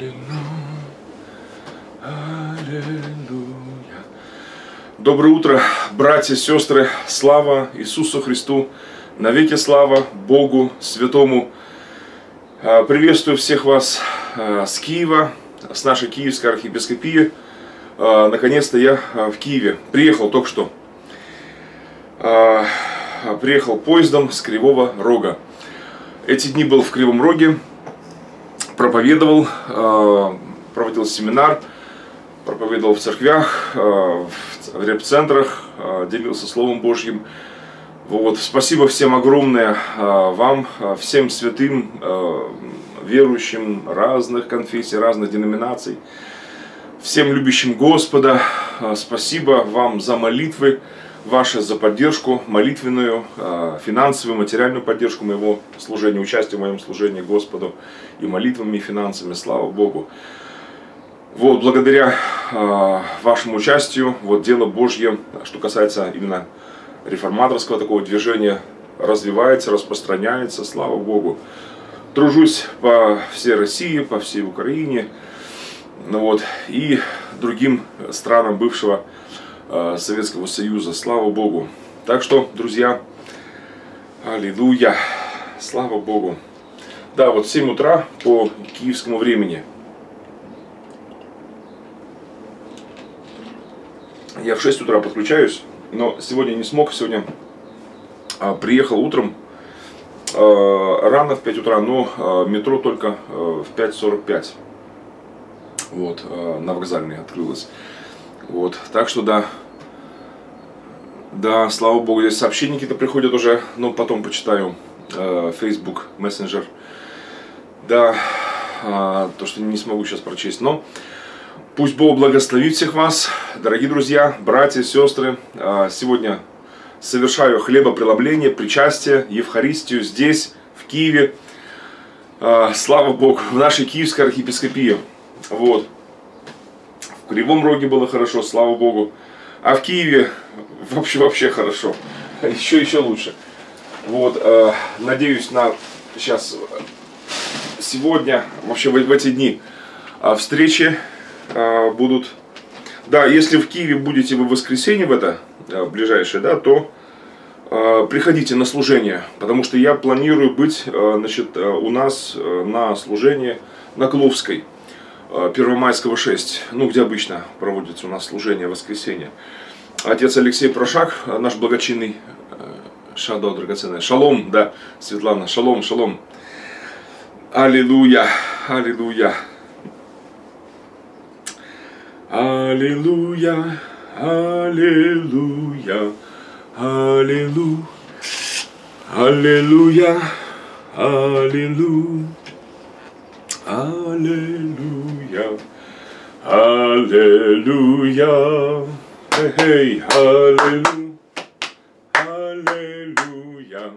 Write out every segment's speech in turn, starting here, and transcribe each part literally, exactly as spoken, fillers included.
Доброе утро, братья и сестры, слава Иисусу Христу, навеки слава Богу Святому. Приветствую всех вас с Киева, с нашей Киевской архиепископии. Наконец-то я в Киеве, приехал только что, приехал поездом с Кривого Рога. Эти дни был в Кривом Роге, проповедовал, проводил семинар, проповедовал в церквях, в реп-центрах, делился Словом Божьим. Вот. Спасибо всем огромное вам, всем святым, верующим разных конфессий, разных деноминаций, всем любящим Господа. Спасибо вам за молитвы ваши, за поддержку молитвенную, финансовую, материальную поддержку моего служения, участие в моем служении Господу и молитвами, и финансами. Слава Богу. Вот, благодаря э, вашему участию, вот дело Божье, что касается именно реформаторского такого движения, развивается, распространяется, слава Богу. Тружусь по всей России, по всей Украине, ну вот, и другим странам бывшего э, Советского Союза, слава Богу. Так что, друзья, аллилуйя, слава Богу. Да, вот в семь утра по киевскому времени. Я в шесть утра подключаюсь, но сегодня не смог, сегодня а, приехал утром, а, рано в пять утра, но а, метро только а, в пять сорок пять, вот, а, на вокзальной открылось. Вот, так что да, да, слава Богу, здесь сообщения какие-то приходят уже, но потом почитаю, а, Facebook, Messenger, да, а, то, что не смогу сейчас прочесть, но... Пусть Бог благословит всех вас, дорогие друзья, братья, сестры. Сегодня совершаю хлебопреломление, причастие, Евхаристию здесь, в Киеве. Слава Богу, в нашей Киевской архиепископии. Вот. В Кривом Роге было хорошо, слава Богу. А в Киеве вообще, вообще хорошо. Еще, еще лучше. Вот. Надеюсь на сейчас, сегодня, вообще в эти дни встречи будут. Да, если в Киеве будете вы в воскресенье в это ближайшее, да, то э, приходите на служение, потому что я планирую быть, э, значит, у нас э, на служении на Кловской, э, Первомайского шесть, ну, где обычно проводится у нас служение в воскресенье. Отец Алексей Прошак, наш благочинный, э, Шадо драгоценный, шалом, да, Светлана, шалом, шалом, аллилуйя, аллилуйя. Аллилуйя, аллилуйя, аллилуйя, аллилуйя, аллилуйя, аллилуйя, аллилуйя, эй, аллилуйя, аллилуйя,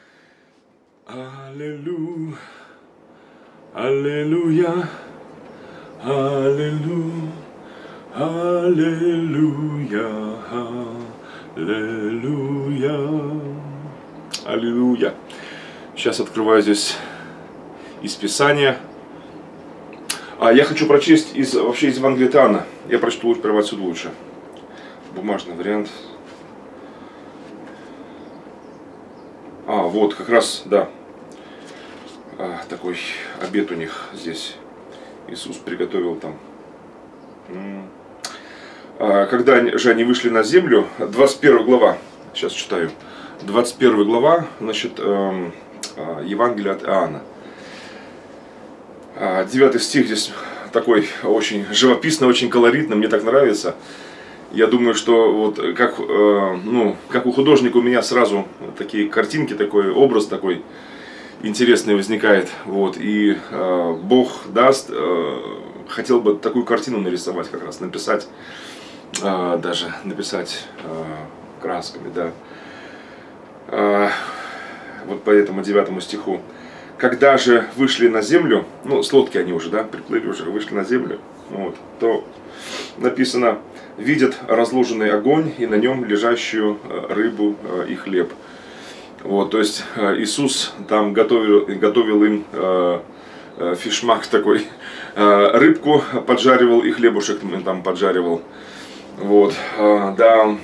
аллилуйя, аллилуйя, аллилуйя. Аллилуйя, аллилуйя, аллилуйя. Сейчас открываю здесь из Писания. А я хочу прочесть из, вообще из Евангелия от Иоанна. Я прочту лучше, прямо отсюда лучше. Бумажный вариант. А, вот, как раз, да. А, такой обед у них здесь. Иисус приготовил там. Когда же они вышли на землю, двадцать первая глава, сейчас читаю, двадцать первая глава, значит, Евангелия от Иоанна. девятый стих здесь такой очень живописный, очень колоритный, мне так нравится. Я думаю, что вот как, ну, как у художника у меня сразу такие картинки, такой образ такой интересный возникает. Вот, и Бог даст, хотел бы такую картину нарисовать, как раз написать. А, даже написать а, красками, да. А, вот по этому девятому стиху. Когда же вышли на землю, ну, с лодки они уже, да, приплыли уже, вышли на землю, вот, то написано: видят разложенный огонь и на нем лежащую рыбу и хлеб. Вот, то есть Иисус там готовил, готовил им фишмак такой. Рыбку поджаривал и хлебушек там поджаривал. Вот, да.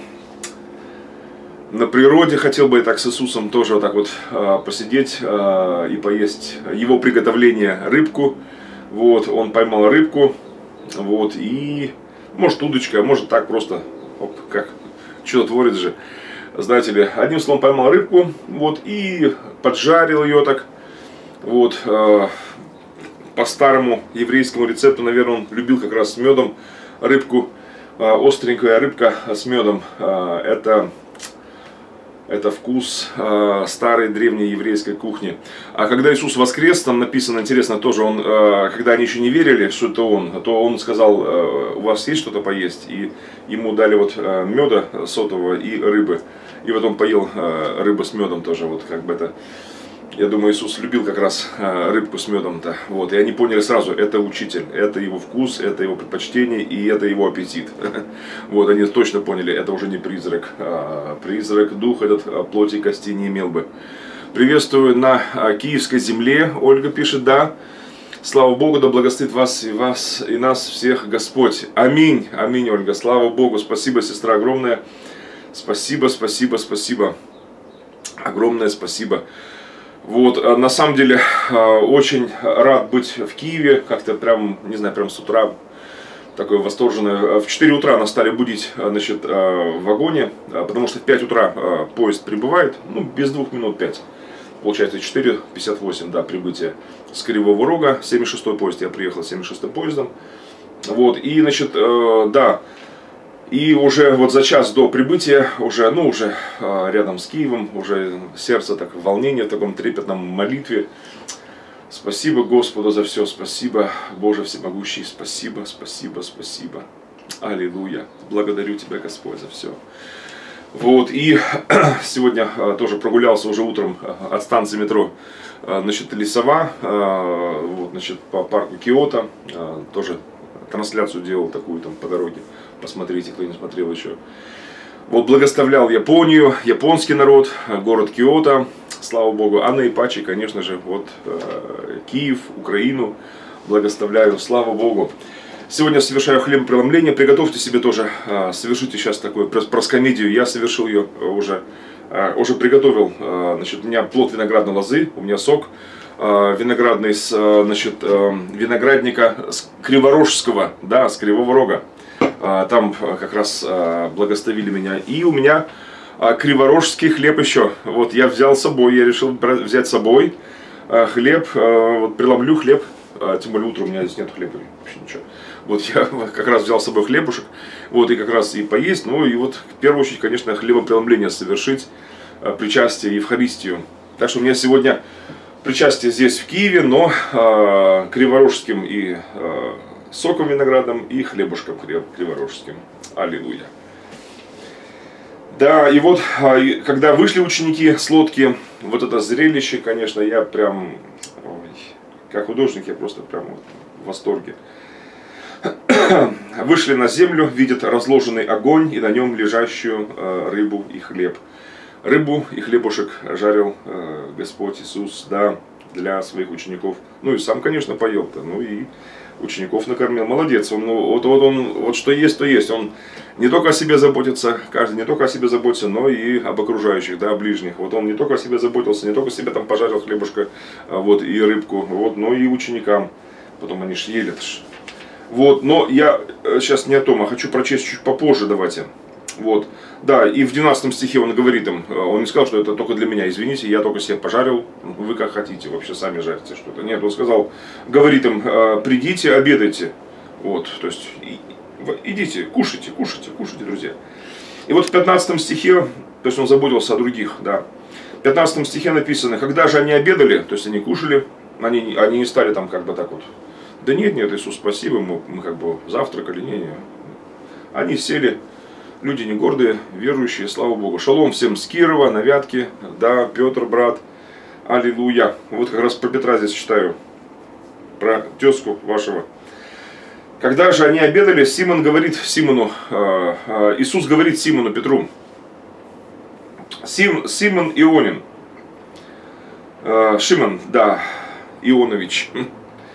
На природе хотел бы я так с Иисусом тоже вот так вот посидеть и поесть его приготовление рыбку. Вот, он поймал рыбку, вот, и может удочка, может так просто, оп, как чудотворец же, знаете ли. Одним словом, поймал рыбку, вот, и поджарил ее так, вот, по старому еврейскому рецепту, наверное, он любил как раз с медом рыбку, остренькая рыбка с медом, это... Это вкус э, старой древней еврейской кухни. А когда Иисус воскрес, там написано, интересно тоже, он, э, когда они еще не верили, что это Он, то Он сказал, э, у вас есть что-то поесть? И ему дали вот э, меда сотового и рыбы. И вот он поел э, рыбу с медом тоже. Вот как бы это, я думаю, Иисус любил как раз э, рыбку с медом-то. Вот, и они поняли сразу, это учитель, это его вкус, это его предпочтение и это его аппетит. Вот, они точно поняли, это уже не призрак. Призрак, дух этот плоти и кости не имел бы. Приветствую на киевской земле. Ольга пишет, да. Слава Богу, да благословит вас и вас и нас всех Господь. Аминь, аминь, Ольга. Слава Богу. Спасибо, сестра, огромное. Спасибо, спасибо, спасибо. Огромное спасибо. Вот, на самом деле, очень рад быть в Киеве. Как-то прям, не знаю, прям с утра такое восторженное. В четыре утра нас стали будить, значит, в вагоне, потому что в пять утра поезд прибывает, ну, без двух минут пять. Получается четыре пятьдесят восемь, да, прибытие с Кривого Рога, семьдесят шестой поезд, я приехал семьдесят шестым поездом. Вот, и, значит, да, и уже вот за час до прибытия, уже, ну, уже рядом с Киевом, уже сердце так в волнении, в таком трепетном молитве. Спасибо Господу за все, спасибо, Боже всемогущий, спасибо, спасибо, спасибо. Аллилуйя. Благодарю Тебя, Господь, за все. Вот, и сегодня тоже прогулялся уже утром от станции метро, значит, Лисова, вот, значит, по парку Киото, тоже трансляцию делал такую там по дороге, посмотрите, кто не смотрел еще. Вот, благословлял Японию, японский народ, город Киото, слава Богу, а наипаче, конечно же, вот Киев, Украину благословляю, слава Богу. Сегодня совершаю хлебопреломление, приготовьте себе тоже, совершите сейчас такую проскомедию, я совершил ее уже, уже приготовил, значит, у меня плод виноградной лозы, у меня сок виноградный, с, значит, виноградника с Криворожского, да, с Кривого Рога, там как раз благословили меня, и у меня криворожский хлеб еще, вот я взял с собой, я решил взять с собой хлеб, вот преломлю хлеб, тем более утром у меня здесь нет хлеба, вообще ничего. Вот я как раз взял с собой хлебушек, вот, и как раз и поесть, ну и вот в первую очередь, конечно, хлебопреломление совершить, причастие, Евхаристию. Так что у меня сегодня причастие здесь в Киеве, но э, криворожским и э, соком виноградным, и хлебушком криворожским. Аллилуйя. Да, и вот, э, когда вышли ученики с лодки, вот это зрелище, конечно, я прям, ой, как художник, я просто прям вот в восторге. Вышли на землю, видят разложенный огонь и на нем лежащую э, рыбу и хлеб. Рыбу и хлебушек жарил э, Господь Иисус, да, для своих учеников. Ну и сам, конечно, поел-то, ну и учеников накормил. Молодец, он, ну, вот, вот он, вот что есть, то есть. Он не только о себе заботится, каждый не только о себе заботится, но и об окружающих, да, ближних. Вот он не только о себе заботился, не только себе там пожарил хлебушка, вот, и рыбку, вот, но и ученикам. Потом они ж ели. Вот, но я сейчас не о том, а хочу прочесть чуть попозже, давайте. Вот, да, и в двенадцатом стихе он говорит им, он не сказал, что это только для меня, извините, я только себе пожарил, вы как хотите, вообще сами жарьте что-то. Нет, он сказал, говорит им, придите, обедайте, вот, то есть, идите, кушайте, кушайте, кушайте, друзья. И вот в пятнадцатом стихе, то есть он заботился о других, да, в пятнадцатом стихе написано, когда же они обедали, то есть они кушали, они, они не стали там как бы так вот, да нет, нет, Иисус, спасибо, мы, мы как бы завтракали, не, не, они сели. Люди не гордые, верующие, слава Богу. Шалом всем с Кирова, на Вятке, да, Петр, брат, аллилуйя. Вот как раз про Петра здесь читаю, про тезку вашего. Когда же они обедали, Симон говорит Симону, э, э, Иисус говорит Симону Петру, Сим, Симон Ионин, э, Шимон, да, Ионович,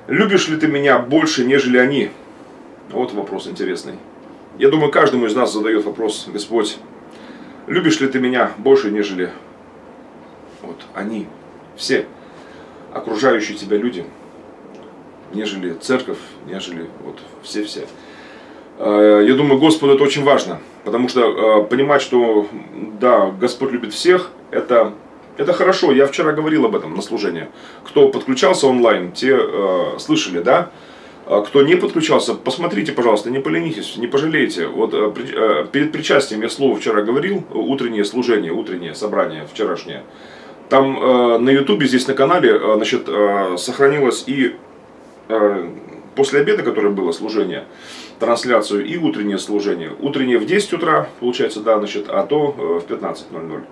Любишь ли ты меня больше, нежели они? Вот вопрос интересный. Я думаю, каждому из нас задает вопрос: Господь, любишь ли ты меня больше, нежели вот они, все окружающие тебя люди, нежели церковь, нежели вот все-все. Я думаю, Господу это очень важно, потому что понимать, что да, Господь любит всех, это, это хорошо. Я вчера говорил об этом на служении. Кто подключался онлайн, те э, слышали, да? Кто не подключался, посмотрите, пожалуйста, не поленитесь, не пожалейте. Вот э, э, перед причастием я слово вчера говорил, утреннее служение, утреннее собрание вчерашнее. Там э, на ютубе, здесь на канале, э, значит, э, сохранилось и э, после обеда, которое было служение, трансляцию, и утреннее служение. Утреннее в десять утра, получается, да, значит, а то э, в пятнадцать ноль ноль.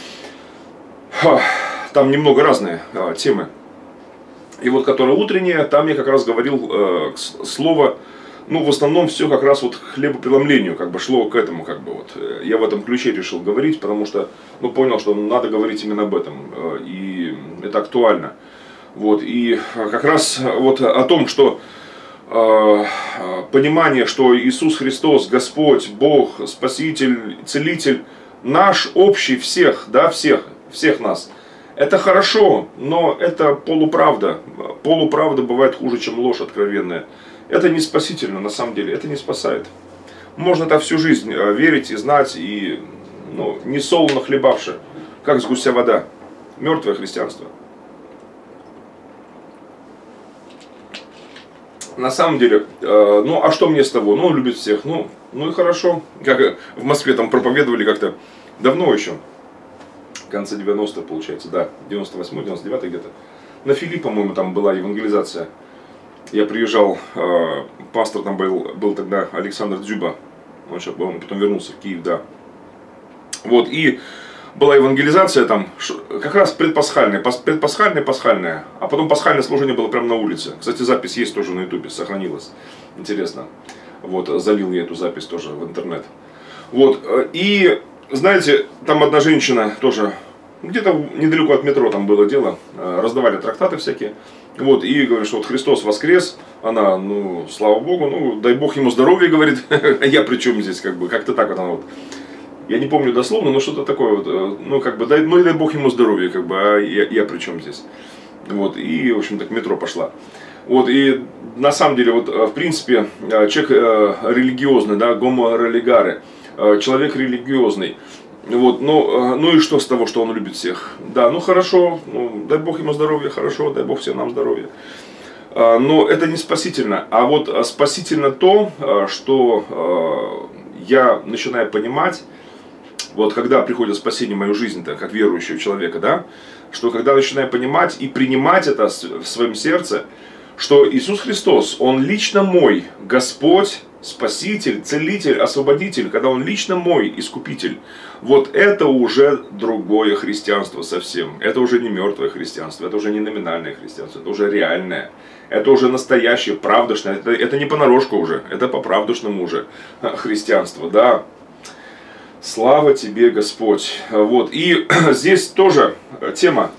Там немного разные э, темы. И вот, которое утреннее, там я как раз говорил э, слово, ну, в основном все как раз вот к хлебопреломлению, как бы шло к этому, как бы вот. Я в этом ключе решил говорить, потому что, ну, понял, что надо говорить именно об этом, э, и это актуально. Вот, и как раз вот о том, что э, понимание, что Иисус Христос, Господь, Бог, Спаситель, Целитель, наш общий всех, да, всех, всех нас. Это хорошо, но это полуправда. Полуправда бывает хуже, чем ложь откровенная. Это не спасительно, на самом деле, это не спасает. Можно это всю жизнь верить и знать, и ну, не солоно хлебавши, как с гуся вода. Мертвое христианство. На самом деле, э, ну а что мне с того? Ну, он любит всех, ну, ну и хорошо. Как в Москве там проповедовали как-то давно еще. В конце девяностых, получается, да, девяносто восьмой, девяносто девятый где-то. На Филипп, по-моему, там была евангелизация. Я приезжал, э, пастор там был, был тогда Александр Дзюба. Он, сейчас, он потом вернулся в Киев, да. Вот, и была евангелизация там, как раз предпасхальная, предпасхальная, пасхальная. А потом пасхальное служение было прямо на улице. Кстати, запись есть тоже на ютубе, сохранилась. Интересно. Вот, залил я эту запись тоже в интернет. Вот, и... Знаете, там одна женщина тоже, где-то недалеко от метро там было дело, раздавали трактаты всякие. Вот, и говорит, что вот Христос воскрес, она, ну, слава Богу, ну, дай Бог ему здоровья, говорит, я при чем здесь, как бы, как-то так вот она вот. Я не помню дословно, но что-то такое вот, ну, как бы, дай, ну, и дай Бог ему здоровья, как бы, а я, я при чем здесь. Вот, и, в общем-то, к метро пошла. Вот, и на самом деле, вот, в принципе, человек религиозный, да, гомо религаре. Человек религиозный. Вот, ну, ну и что с того, что он любит всех? Да, ну хорошо, ну, дай Бог ему здоровья, хорошо, дай Бог всем нам здоровья. Но это не спасительно. А вот спасительно то, что я начинаю понимать, вот когда приходит спасение в мою жизнь, -то, как верующего человека, да, что когда начинаю понимать и принимать это в своем сердце, что Иисус Христос, Он лично мой Господь, Спаситель, Целитель, Освободитель, когда Он лично мой Искупитель, вот это уже другое христианство совсем. Это уже не мертвое христианство, это уже не номинальное христианство, это уже реальное. Это уже настоящее, правдошное, это, это не понарошку уже, это по-правдошному уже христианство, да. Слава тебе, Господь. Вот. И здесь тоже тема.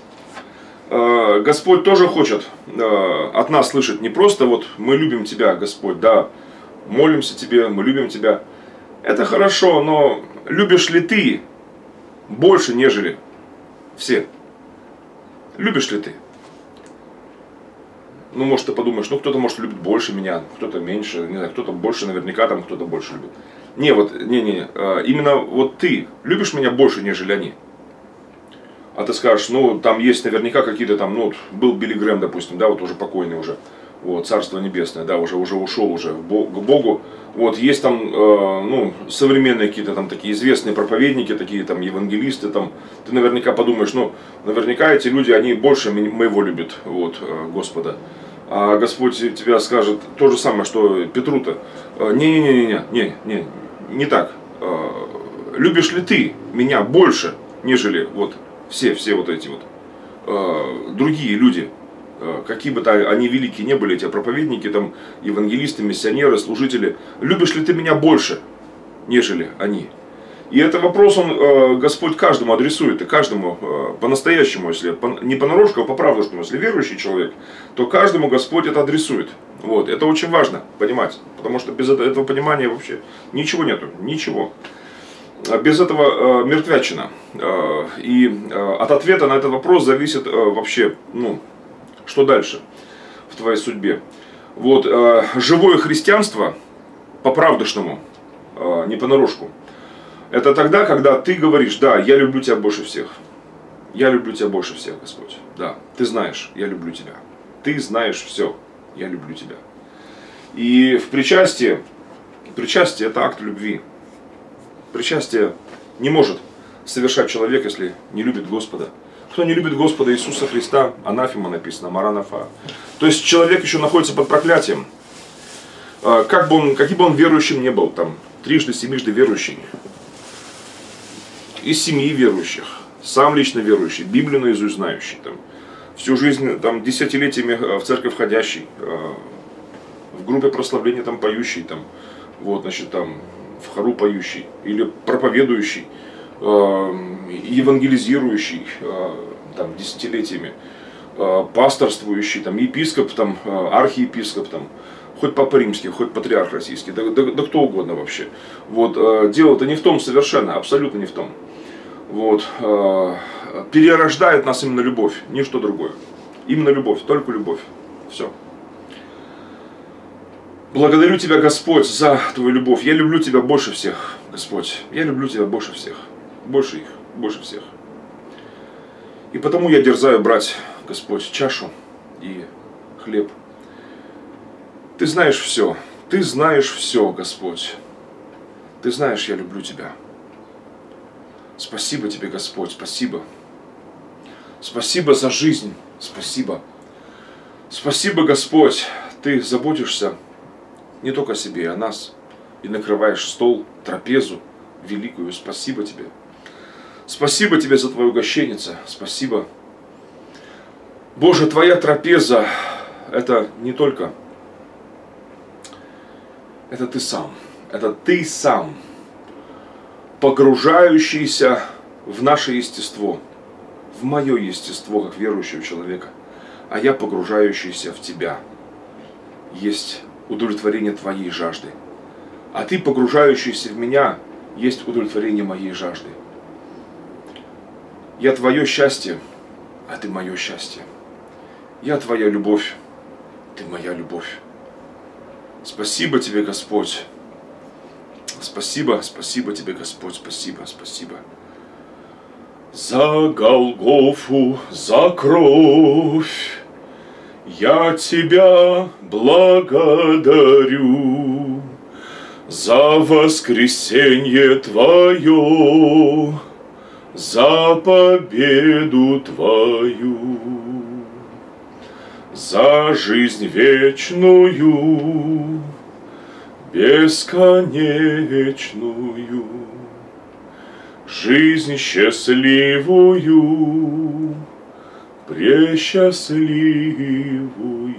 Господь тоже хочет от нас слышать не просто вот мы любим Тебя, Господь, да, молимся Тебе, мы любим Тебя. Это хорошо, но любишь ли Ты больше, нежели все? Любишь ли Ты? Ну, может, ты подумаешь, ну, кто-то, может, любит больше меня, кто-то меньше, не знаю, кто-то больше, наверняка там кто-то больше любит. Не, вот, не, не, именно вот ты любишь меня больше, нежели они. А ты скажешь, ну, там есть наверняка какие-то там, ну, был Билли Грэм, допустим, да, вот уже покойный уже, вот, Царство Небесное, да, уже, уже ушел уже к Богу. Вот, есть там, э, ну, современные какие-то там такие известные проповедники, такие там евангелисты, там, ты наверняка подумаешь, ну, наверняка эти люди, они больше моего любят, вот, Господа. А Господь тебя скажет то же самое, что Петру-то. Не-не-не-не, не, не, не так. Любишь ли ты меня больше, нежели вот все, все вот эти вот другие люди? Какие бы то они великие не были, эти проповедники, там, евангелисты, миссионеры, служители. Любишь ли ты меня больше, нежели они? И этот вопрос он, э, Господь каждому адресует, и каждому э, по-настоящему, если по, не понарошку, а по-правдушному, если верующий человек, то каждому Господь это адресует. Вот. Это очень важно понимать, потому что без этого, этого понимания вообще ничего нету, ничего. Без этого э, мертвячина. Э, и э, от ответа на этот вопрос зависит э, вообще, ну, что дальше в твоей судьбе. Вот, э, живое христианство, по-правдышному, э, не понарошку, это тогда, когда ты говоришь: да, я люблю тебя больше всех. Я люблю тебя больше всех, Господь. Да, ты знаешь, я люблю тебя. Ты знаешь все, я люблю тебя. И в причастии, причастие это акт любви. Причастие не может совершать человек, если не любит Господа. Кто не любит Господа Иисуса Христа, анафема написано, маранафа. То есть человек еще находится под проклятием. Как бы он, каким бы он верующим не был, там, трижды, семижды верующий, из семьи верующих, сам лично верующий, Библию наизусть знающий, там, всю жизнь, там, десятилетиями в церковь ходящий, в группе прославления там поющий, там, вот, значит, там, в хору поющий, или проповедующий, евангелизирующий, там, десятилетиями, пасторствующий, там, епископ, там, архиепископ, там, хоть папа римский, хоть патриарх российский, да, да, да кто угодно вообще. Вот, дело-то не в том совершенно, абсолютно не в том. Вот, перерождает нас именно любовь, ничто другое. Именно любовь, только любовь. Все. Благодарю Тебя, Господь, за Твою любовь. Я люблю Тебя больше всех, Господь. Я люблю Тебя больше всех. Больше их, больше всех. И потому я дерзаю брать, Господь, чашу и хлеб. Ты знаешь все. Ты знаешь все, Господь. Ты знаешь, я люблю Тебя. Спасибо Тебе, Господь, спасибо. Спасибо за жизнь, спасибо. Спасибо, Господь, Ты заботишься не только о себе, а о нас. И накрываешь стол, трапезу великую. Спасибо Тебе. Спасибо Тебе за Твою угощенница. Спасибо. Боже, Твоя трапеза — это не только... Это Ты сам. Это Ты сам, погружающийся в наше естество, в мое естество, как верующего человека, а я погружающийся в Тебя. Есть удовлетворение Твоей жажды. А Ты, погружающийся в меня, есть удовлетворение моей жажды. Я Твое счастье, а Ты мое счастье. Я Твоя любовь, Ты моя любовь. Спасибо Тебе, Господь. Спасибо, спасибо Тебе, Господь, спасибо, спасибо. За Голгофу, за кровь я Тебя благодарю, за воскресенье Твое, за победу Твою, за жизнь вечную, бесконечную, жизнь счастливую, пресчастливую.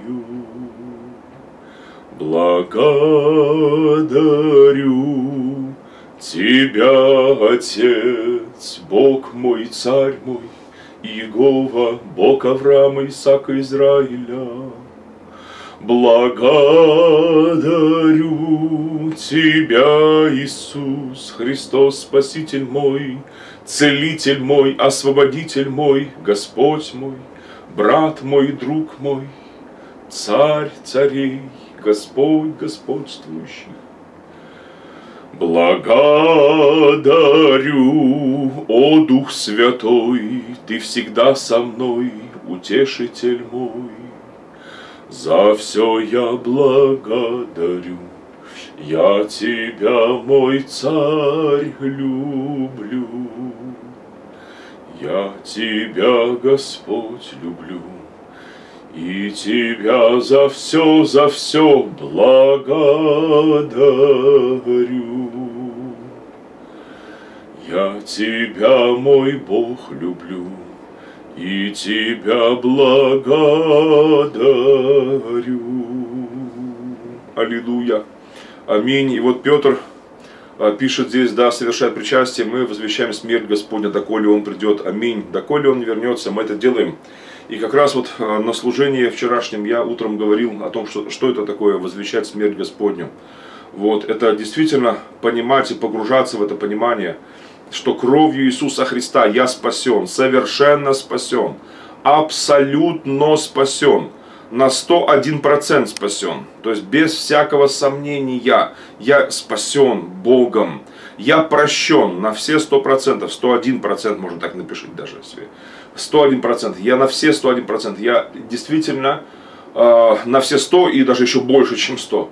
Благодарю Тебя, Отец, Бог мой, Царь мой, Иегова, Бог Авраама, Исаака, Израиля. Благодарю Тебя, Иисус Христос, Спаситель мой, Целитель мой, Освободитель мой, Господь мой, брат мой, друг мой, Царь царей, Господь господствующий. Благодарю, о Дух Святой, Ты всегда со мной, Утешитель мой. За все я благодарю, я Тебя, мой Царь, люблю. Я Тебя, Господь, люблю, и Тебя за все, за все благодарю. Я Тебя, мой Бог, люблю, и Тебя благодарю. Аллилуйя. Аминь. И вот Петр пишет здесь, да, совершая причастие, мы возвещаем смерть Господня, доколе Он придет. Аминь. Доколе Он вернется, мы это делаем. И как раз вот на служении вчерашнем я утром говорил о том, что, что это такое возвещать смерть Господню. Вот, это действительно понимать и погружаться в это понимание, что кровью Иисуса Христа я спасен, совершенно спасен, абсолютно спасен, на сто один процент спасен, то есть без всякого сомнения я спасен Богом, я прощен на все сто процентов, сто один процент, можно так напишите даже себе, сто один процент, я на все сто один процент, я действительно э, на все сто и даже еще больше, чем сто,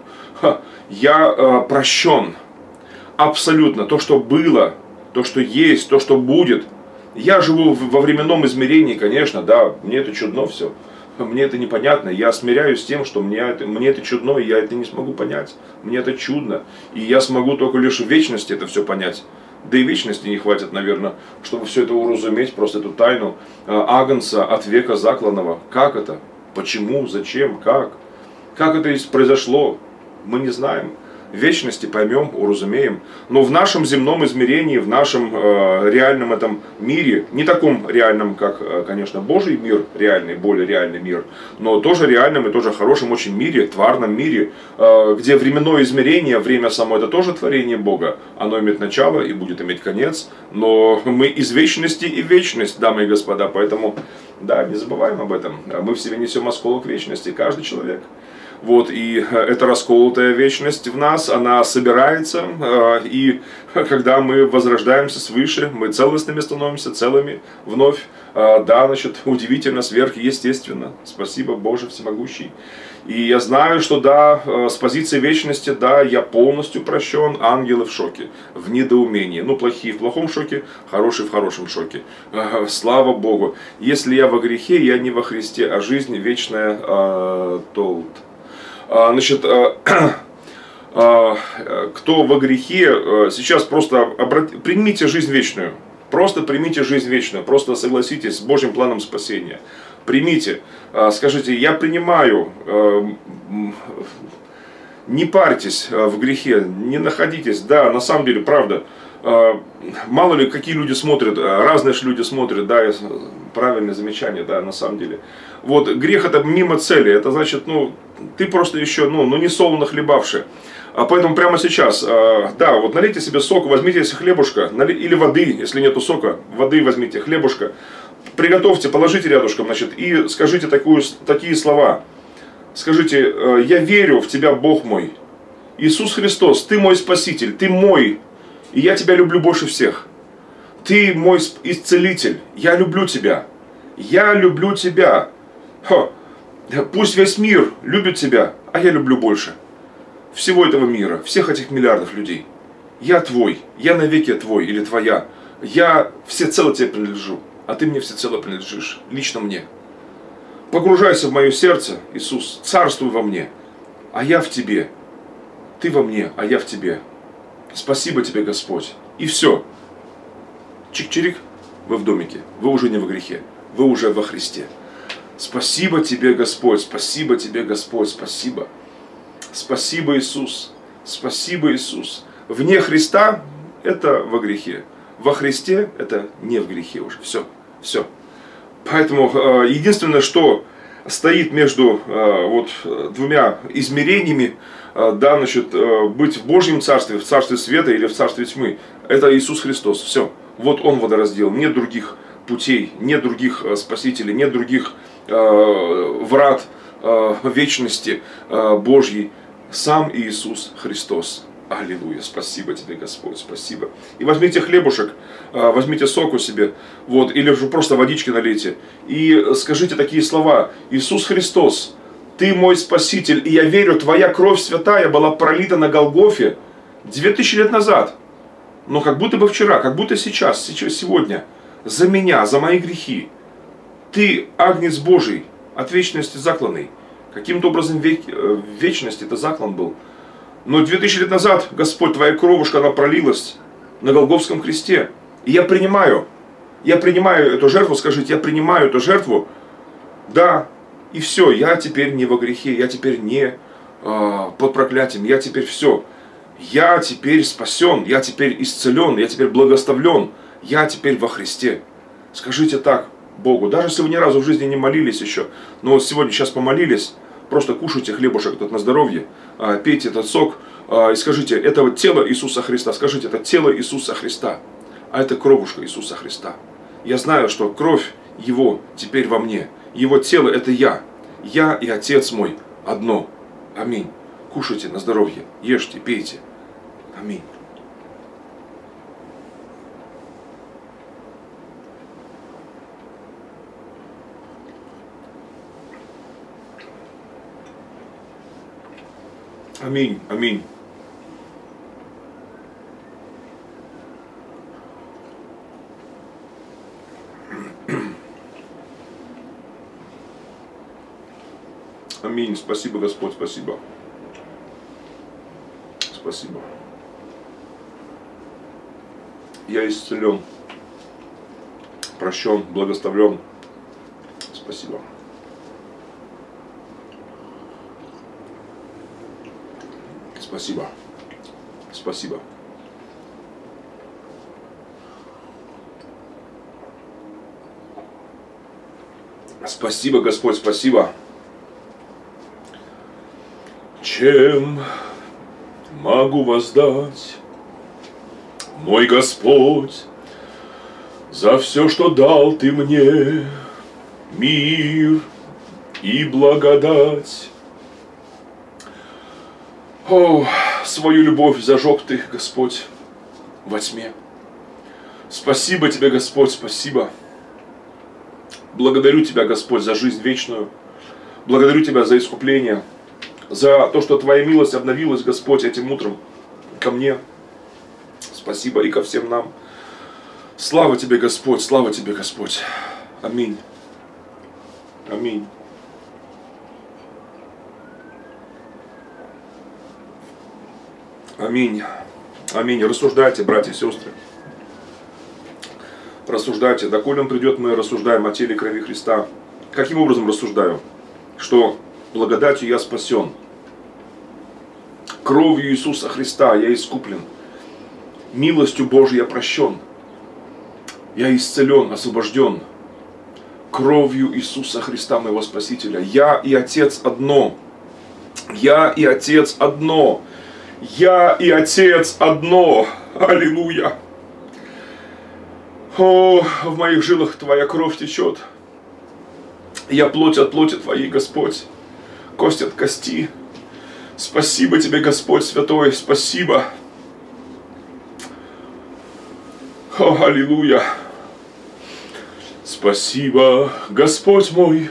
я э, прощен, абсолютно, то, что было, то, что есть, то, что будет. Я живу во временном измерении, конечно, да, мне это чудно все. Мне это непонятно. Я смиряюсь с тем, что мне это, мне это чудно, и я это не смогу понять. Мне это чудно. И я смогу только лишь в вечности это все понять. Да и вечности не хватит, наверное, чтобы все это уразуметь, просто эту тайну Агнца от века закланного. Как это? Почему? Зачем? Как? Как это произошло? Мы не знаем. В вечности поймем, уразумеем. Но в нашем земном измерении, в нашем э, реальном этом мире, не таком реальном, как, э, конечно, Божий мир, реальный, более реальный мир, но тоже реальном и тоже хорошем очень мире, тварном мире, э, где временное измерение, время само это тоже творение Бога. Оно имеет начало и будет иметь конец, но мы из вечности и в вечность, дамы и господа, поэтому, да, не забываем об этом. Мы в себе несем осколок вечности, каждый человек. Вот, и эта расколотая вечность в нас, она собирается, и когда мы возрождаемся свыше, мы целостными становимся, целыми вновь. Да, значит, удивительно, сверхъестественно. Спасибо, Боже всемогущий. И я знаю, что да, с позиции вечности, да, я полностью прощен, ангелы в шоке, в недоумении. Ну, плохие в плохом шоке, хорошие в хорошем шоке. Слава Богу. Если я во грехе, я не во Христе, а жизнь вечная э, толт. Значит, кто во грехе, сейчас просто обрат... примите жизнь вечную. Просто примите жизнь вечную. Просто согласитесь с Божьим планом спасения. Примите. Скажите, я принимаю. Не парьтесь в грехе, не находитесь. Да, на самом деле, правда. Мало ли, какие люди смотрят, разные же люди смотрят, да, правильное замечание, да, на самом деле. Вот, грех это мимо цели, это значит, ну, ты просто еще, ну, ну не солоно хлебавший. А поэтому прямо сейчас, да, вот налейте себе сок, возьмите себе хлебушка, или воды, если нету сока, воды возьмите, хлебушка, приготовьте, положите рядышком, значит, и скажите такую, такие слова. Скажите, я верю в Тебя, Бог мой, Иисус Христос, Ты мой Спаситель, Ты мой, и я Тебя люблю больше всех. Ты мой исцелитель, я люблю Тебя, я люблю Тебя. Ха. Пусть весь мир любит Тебя, а я люблю больше. Всего этого мира, всех этих миллиардов людей. Я Твой, я навеки Твой или Твоя. Я всецело Тебе принадлежу, а Ты мне всецело принадлежишь, лично мне. Погружайся в мое сердце, Иисус, царствуй во мне, а я в Тебе. Ты во мне, а я в Тебе. Спасибо Тебе, Господь. И все. Чик-чирик, вы в домике, вы уже не во грехе, вы уже во Христе. Спасибо Тебе, Господь, спасибо Тебе, Господь, спасибо. Спасибо, Иисус, спасибо, Иисус. Вне Христа это во грехе, во Христе это не в грехе уже, все, все. Поэтому единственное, что стоит между вот двумя измерениями, да, значит, быть в Божьем Царстве, в Царстве Света или в Царстве Тьмы, это Иисус Христос, все. Вот Он водораздел, нет других путей, нет других спасителей, нет других э, врат э, вечности э, Божьей. Сам Иисус Христос. Аллилуйя. Спасибо Тебе, Господь, спасибо. И возьмите хлебушек, э, возьмите соку себе, вот, или же просто водички налейте, и скажите такие слова. Иисус Христос, Ты мой Спаситель, и я верю, Твоя кровь святая была пролита на Голгофе две тысячи лет назад. Но как будто бы вчера, как будто сейчас, сейчас, сегодня, за меня, за мои грехи. Ты агнец Божий, от вечности закланный. Каким-то образом век, в вечности это заклан был. Но две тысячи лет назад, Господь, Твоя кровушка, она пролилась на Голгофском кресте. И я принимаю, я принимаю эту жертву, скажите, я принимаю эту жертву. Да, и все, я теперь не во грехе, я теперь не э, под проклятием, я теперь все. Я теперь спасен, я теперь исцелен, я теперь благословлен, я теперь во Христе. Скажите так Богу, даже если вы ни разу в жизни не молились еще, но вот сегодня сейчас помолились, просто кушайте хлебушек этот на здоровье, пейте этот сок и скажите, это вот тело Иисуса Христа, скажите, это тело Иисуса Христа, а это кровушка Иисуса Христа. Я знаю, что кровь Его теперь во мне, Его тело это я, я и Отец мой одно. Аминь. Кушайте на здоровье, ешьте, пейте. Аминь. Аминь, аминь. Аминь. Спасибо, Господь, спасибо. Спасибо. Я исцелен, прощен, благословлен. Спасибо. Спасибо. Спасибо. Спасибо, Господь, спасибо. Чем могу воздать, мой Господь, за все, что дал Ты мне, мир и благодать? О, свою любовь зажег Ты, Господь, во тьме. Спасибо Тебе, Господь, спасибо. Благодарю Тебя, Господь, за жизнь вечную. Благодарю Тебя за искупление, за то, что Твоя милость обновилась, Господь, этим утром ко мне. Спасибо и ко всем нам. Слава Тебе, Господь, слава Тебе, Господь. Аминь. Аминь. Аминь. Аминь. Рассуждайте, братья и сестры. Рассуждайте. Доколе Он придет, мы рассуждаем о теле и крови Христа. Каким образом рассуждаю? Что благодатью я спасен. Кровью Иисуса Христа я искуплен. Милостью Божьей я прощен. Я исцелен, освобожден. Кровью Иисуса Христа, моего Спасителя. Я и Отец одно. Я и Отец одно. Я и Отец одно. Аллилуйя. О, в моих жилах Твоя кровь течет. Я плоть от плоти Твоей, Господь. Кость от кости. Спасибо Тебе, Господь Святой. Спасибо. О, аллилуйя. Спасибо, Господь мой.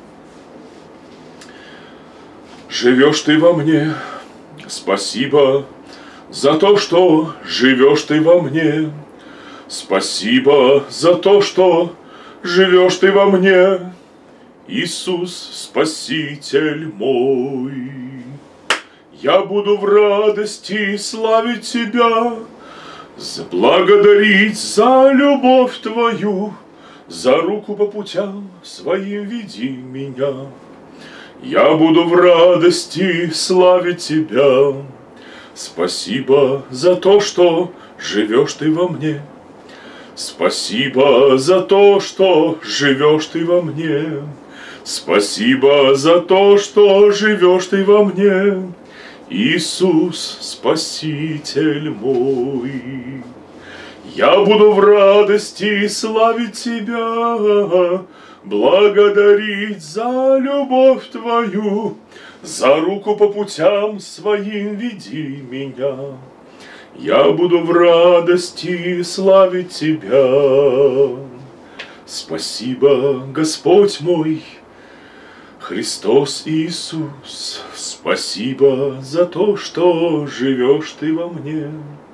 Живешь Ты во мне. Спасибо за то, что живешь Ты во мне. Спасибо за то, что живешь Ты во мне. Иисус, Спаситель мой. Я буду в радости славить Тебя, благодарить за любовь Твою, за руку по путям своим веди меня. Я буду в радости славить Тебя. Спасибо за то, что живешь Ты во мне. Спасибо за то, что живешь Ты во мне. Спасибо за то, что живешь Ты во мне. Иисус, Спаситель мой. Я буду в радости славить Тебя, благодарить за любовь Твою, за руку по путям своим веди меня. Я буду в радости славить Тебя. Спасибо, Господь мой, Христос Иисус, спасибо за то, что живешь Ты во мне.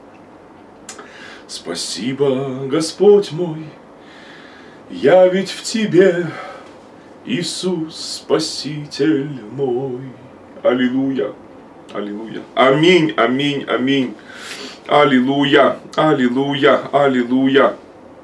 Спасибо, Господь мой, я ведь в Тебе, Иисус, Спаситель мой. Аллилуйя, аллилуйя. Аминь, аминь, аминь. Аллилуйя, аллилуйя, аллилуйя.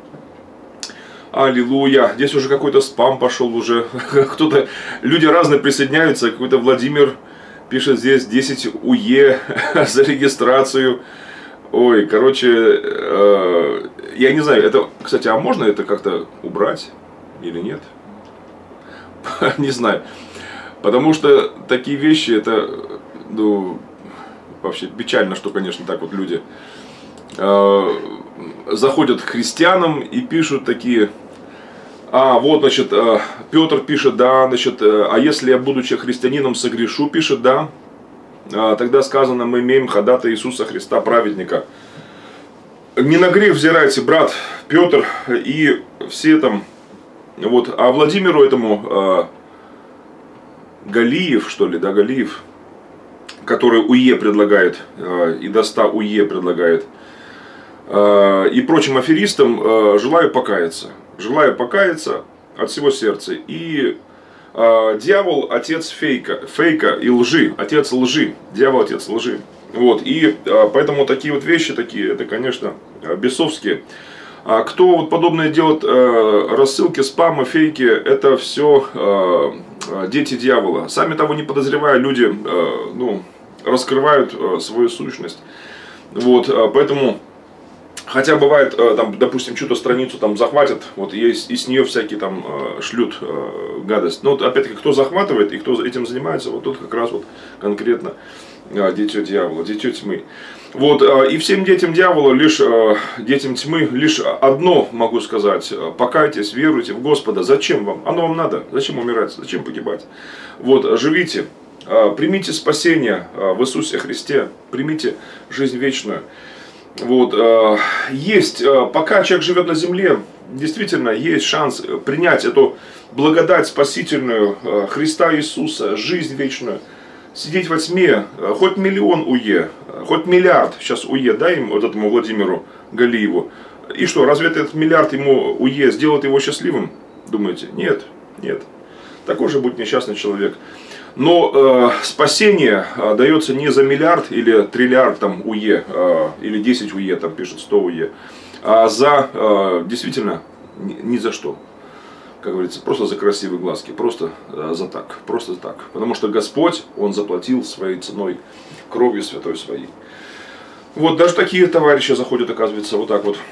Аллилуйя. Здесь уже какой-то спам пошел уже. Кто-то, люди разные присоединяются. Какой-то Владимир Пишет здесь десять УЕ за регистрацию. Ой, короче, э, я не знаю, это, кстати, а можно это как-то убрать или нет? Не знаю. Потому что такие вещи, это, ну, вообще печально, что, конечно, так вот люди э, заходят к христианам и пишут такие... А, вот, значит, Петр пишет, да, значит, а если я, будучи христианином, согрешу, пишет, да, тогда сказано, мы имеем ходатая Иисуса Христа, праведника. Не на грех взирайте, брат Петр и все там, вот, а Владимиру этому, Галиев, что ли, да, Галиев, который УЕ предлагает, и до ста УЕ предлагает, и прочим аферистам желаю покаяться. Желаю покаяться от всего сердца. И э, дьявол отец фейка, фейка и лжи, отец лжи, дьявол отец лжи. Вот, и э, поэтому такие вот вещи, такие, это, конечно, бесовские. А кто вот подобное делает, э, рассылки, спамы, фейки, это все э, дети дьявола. Сами того не подозревая, люди э, ну, раскрывают э, свою сущность. Вот, э, поэтому... Хотя бывает, там, допустим, что-то страницу там захватят, вот, и, и с нее всякие там шлют э, гадость. Но вот, опять-таки, кто захватывает и кто этим занимается, вот тут как раз вот конкретно э, дитё дьявола, дитё тьмы. Вот, э, и всем детям дьявола, лишь э, детям тьмы, лишь одно могу сказать: покайтесь, веруйте в Господа. Зачем вам? Оно вам надо. Зачем умирать? Зачем погибать? Вот, живите, э, примите спасение э, в Иисусе Христе, примите жизнь вечную. Вот, есть, пока человек живет на земле, действительно есть шанс принять эту благодать спасительную Христа Иисуса, жизнь вечную, сидеть во тьме, хоть миллион УЕ, хоть миллиард сейчас УЕ, дай им, вот этому Владимиру Галиеву, и что, разве этот миллиард ему УЕ сделает его счастливым, думаете? Нет, нет, такой же будет несчастный человек. Но э, спасение э, дается не за миллиард или триллиард там, УЕ, э, или десять УЕ, там пишет сто УЕ, а за, э, действительно, ни, ни за что. Как говорится, просто за красивые глазки, просто э, за так, просто так. Потому что Господь, Он заплатил своей ценой, кровью святой своей. Вот, даже такие товарищи заходят, оказывается, вот так вот.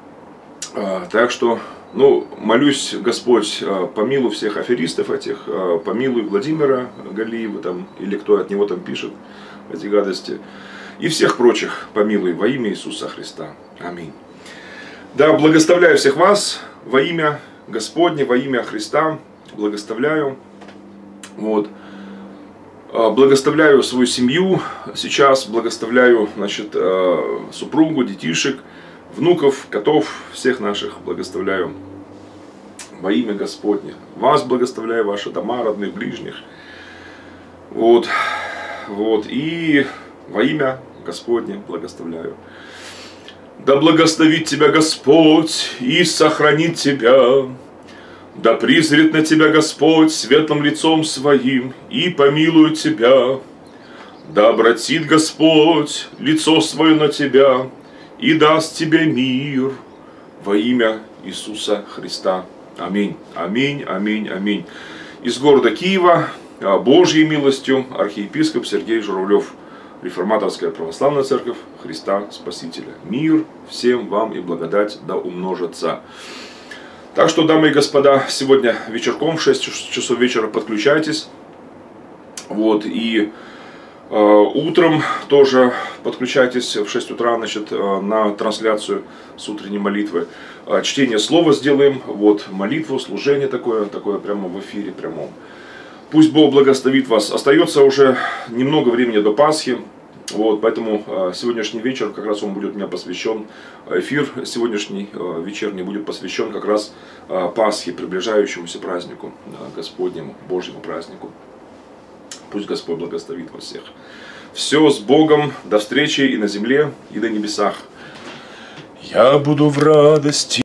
Э, так что... Ну, молюсь, Господь, помилуй всех аферистов этих, помилуй Владимира Галиева, там, или кто от него там пишет эти гадости, и всех прочих помилуй во имя Иисуса Христа. Аминь. Да, благословляю всех вас во имя Господне, во имя Христа, благословляю. Вот. Благословляю свою семью сейчас, благословляю, значит, супругу, детишек, внуков, котов, всех наших благословляю во имя Господне. Вас благословляю, ваши дома, родных, ближних. Вот, вот, и во имя Господне благословляю. Да благословит тебя Господь и сохранит тебя. Да призрит на тебя Господь светлым лицом своим и помилует тебя. Да обратит Господь лицо свое на тебя и даст тебе мир во имя Иисуса Христа. Аминь, аминь, аминь, аминь. Из города Киева, Божьей милостью, архиепископ Сергей Журавлев, Реформаторская православная церковь Христа Спасителя. Мир всем вам и благодать да умножится. Так что, дамы и господа, сегодня вечерком в шесть часов вечера подключайтесь. Вот, и э, утром тоже подключайтесь в шесть утра, значит, э, на трансляцию с утренней молитвы. Э, чтение слова сделаем, вот, молитву, служение такое, такое прямо в эфире прямом. Пусть Бог благословит вас. Остается уже немного времени до Пасхи. Вот, поэтому э, сегодняшний вечер как раз он будет у меня посвящен, эфир сегодняшний э, вечерний будет посвящен как раз э, Пасхе, приближающемуся празднику, э, Господнему, Божьему празднику. Пусть Господь благословит вас всех. Все с Богом, до встречи и на земле, и на небесах. Я буду в радости.